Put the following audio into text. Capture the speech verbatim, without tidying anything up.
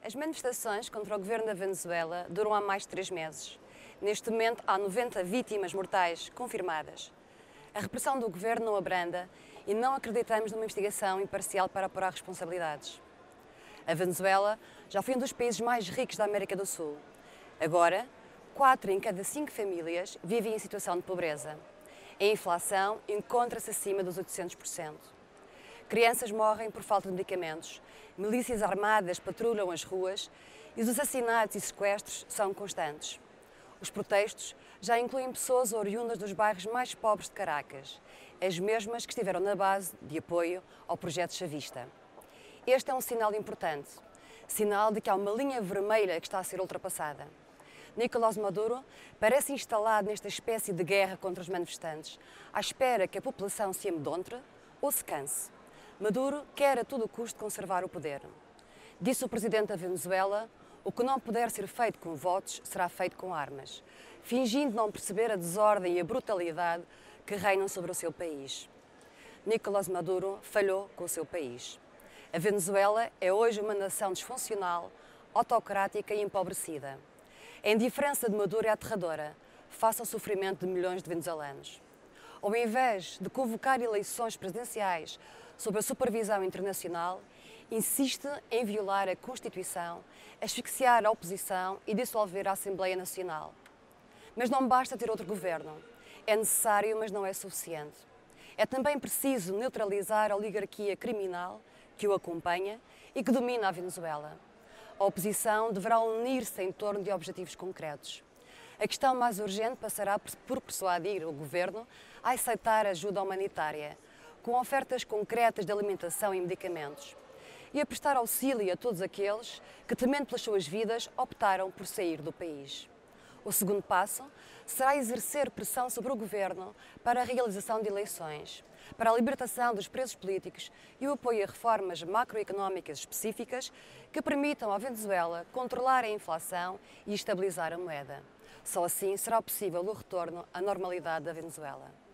As manifestações contra o governo da Venezuela duram há mais de três meses. Neste momento, há noventa vítimas mortais confirmadas. A repressão do governo não abranda e não acreditamos numa investigação imparcial para apurar responsabilidades. A Venezuela já foi um dos países mais ricos da América do Sul. Agora, quatro em cada cinco famílias vivem em situação de pobreza. A inflação encontra-se acima dos oitocentos por cento. Crianças morrem por falta de medicamentos, milícias armadas patrulham as ruas e os assassinatos e sequestros são constantes. Os protestos já incluem pessoas oriundas dos bairros mais pobres de Caracas, as mesmas que estiveram na base de apoio ao projeto chavista. Este é um sinal importante, sinal de que há uma linha vermelha que está a ser ultrapassada. Nicolás Maduro parece instalado nesta espécie de guerra contra os manifestantes, à espera que a população se amedronte ou se canse. Maduro quer a todo custo conservar o poder. Disse o presidente da Venezuela: o que não puder ser feito com votos será feito com armas, fingindo não perceber a desordem e a brutalidade que reinam sobre o seu país. Nicolás Maduro falhou com o seu país. A Venezuela é hoje uma nação disfuncional, autocrática e empobrecida. A indiferença de Maduro é aterradora, face ao sofrimento de milhões de venezuelanos. Ao invés de convocar eleições presidenciais sob a supervisão internacional, insiste em violar a Constituição, asfixiar a oposição e dissolver a Assembleia Nacional. Mas não basta ter outro governo. É necessário, mas não é suficiente. É também preciso neutralizar a oligarquia criminal que o acompanha e que domina a Venezuela. A oposição deverá unir-se em torno de objetivos concretos. A questão mais urgente passará por persuadir o governo a aceitar ajuda humanitária, com ofertas concretas de alimentação e medicamentos, e a prestar auxílio a todos aqueles que, temendo pelas suas vidas, optaram por sair do país. O segundo passo será exercer pressão sobre o governo para a realização de eleições, para a libertação dos presos políticos e o apoio a reformas macroeconómicas específicas que permitam à Venezuela controlar a inflação e estabilizar a moeda. Só assim será possível o retorno à normalidade da Venezuela.